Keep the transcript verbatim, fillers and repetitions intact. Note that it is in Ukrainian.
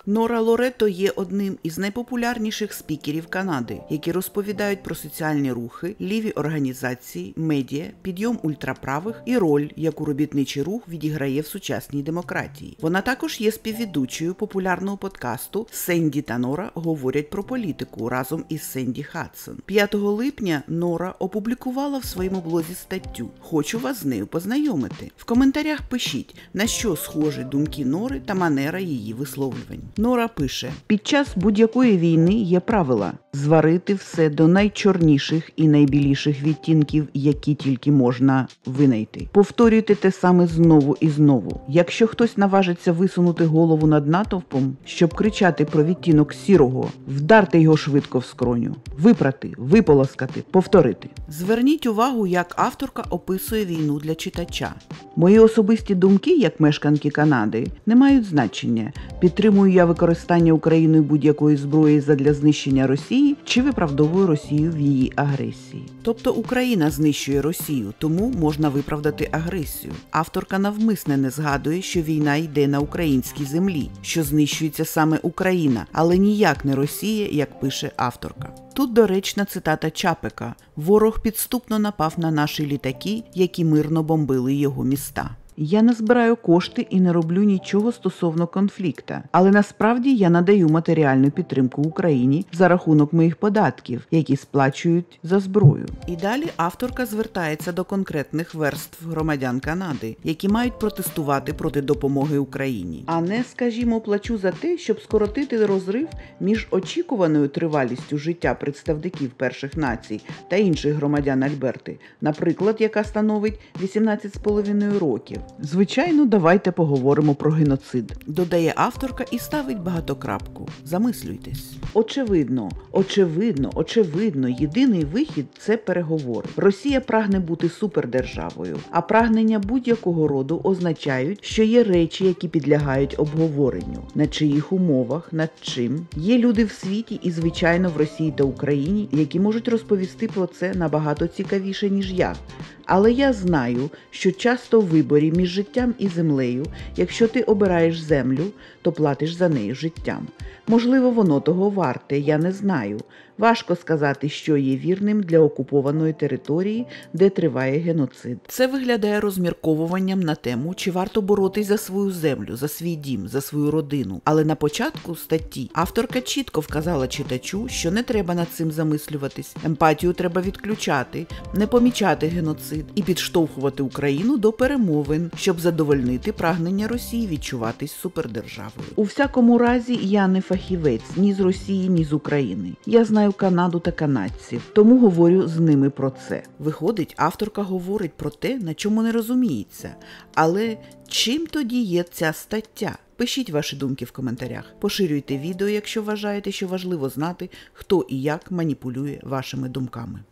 Нора Лоретто є одним із найпопулярніших спікерів Канади, які розповідають про соціальні рухи, ліві організації, медіа, підйом ультраправих і роль, яку робітничий рух відіграє в сучасній демократії. Вона також є співведучою популярного подкасту «Сенді та Нора говорять про політику» разом із Сенді Хадсон. п'ятого липня Нора опублікувала в своєму блозі статтю. Хочу вас з нею познайомити. В коментарях пишіть, на що схожі думки Нори та манера її висловлювань. Нора пише: «Під час будь-якої війни є правила – зварити все до найчорніших і найбіліших відтінків, які тільки можна винайти. Повторюйте те саме знову і знову. Якщо хтось наважиться висунути голову над натовпом, щоб кричати про відтінок сірого, вдарте його швидко в скроню. Випрати, виполоскати, повторити». Зверніть увагу, як авторка описує війну для читача. Мої особисті думки, як мешканки Канади, не мають значення. Підтримую я використання Україною будь-якої зброї задля знищення Росії чи виправдовую Росію в її агресії. Тобто Україна знищує Росію, тому можна виправдати агресію. Авторка навмисне не згадує, що війна йде на українській землі, що знищується саме Україна, але ніяк не Росія, як пише авторка. Тут доречна цитата Чапека: «Ворог підступно напав на наші літаки, які мирно бомбили його міста». Я не збираю кошти і не роблю нічого стосовно конфлікта, але насправді я надаю матеріальну підтримку Україні за рахунок моїх податків, які сплачують за зброю. І далі авторка звертається до конкретних верств громадян Канади, які мають протестувати проти допомоги Україні. А не, скажімо, плачу за те, щоб скоротити розрив між очікуваною тривалістю життя представників перших націй та інших громадян Альберти, наприклад, яка становить вісімнадцять з половиною років. Звичайно, давайте поговоримо про геноцид, додає авторка і ставить багатокрапку. Замислюйтесь. Очевидно, очевидно, очевидно, єдиний вихід – це переговори. Росія прагне бути супердержавою, а прагнення будь-якого роду означають, що є речі, які підлягають обговоренню. На чиїх умовах, над чим. Є люди в світі і, звичайно, в Росії та Україні, які можуть розповісти про це набагато цікавіше, ніж я. Але я знаю, що часто в виборі між життям і землею, якщо ти обираєш землю, то платиш за неї життям. Можливо, воно того варте, я не знаю. Важко сказати, що є вірним для окупованої території, де триває геноцид. Це виглядає розмірковуванням на тему, чи варто боротись за свою землю, за свій дім, за свою родину. Але на початку статті авторка чітко вказала читачу, що не треба над цим замислюватись. Емпатію треба відключати, не помічати геноцид і підштовхувати Україну до перемовин, щоб задовольнити прагнення Росії відчуватись супердержавою. У всякому разі, я не фахівець ні з Росії, ні з України. Я знаю Канаду та канадців, тому говорю з ними про це. Виходить, авторка говорить про те, на чому не розуміється. Але чим тоді є ця стаття? Пишіть ваші думки в коментарях. Поширюйте відео, якщо вважаєте, що важливо знати, хто і як маніпулює вашими думками.